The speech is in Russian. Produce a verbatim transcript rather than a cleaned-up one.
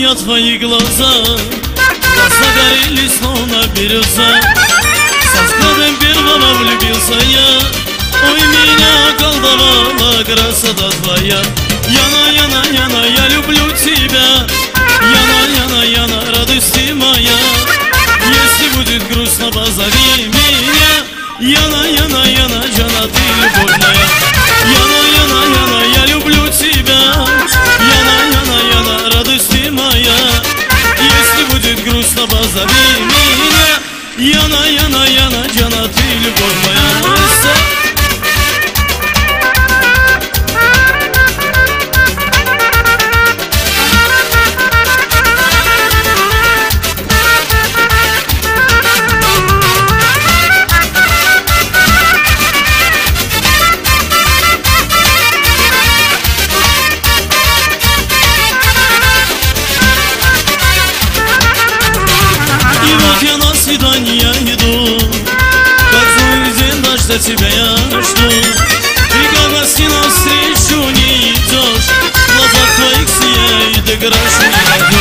я твои глаза, глаза горели, словно бирюза. Со взглядом первого влюбился я. Ой, меня колдовала красота твоя. Яна, Яна, Яна, я люблю тебя. Яна, Яна, Яна, радости моя. Если будет грустно, позови меня. Яна, Яна, Яна, Яна, ты любовь моя. Яна, Яна, Яна, я люблю тебя. Яна, Яна, Яна, радости моя. Если будет грустно, позови меня. Яна, Яна, Яна, Яна, ты любовь моя. Я иду, как злой день дождя тебя я жду. И как во сне навстречу не идешь, в глазах твоих сияет игра.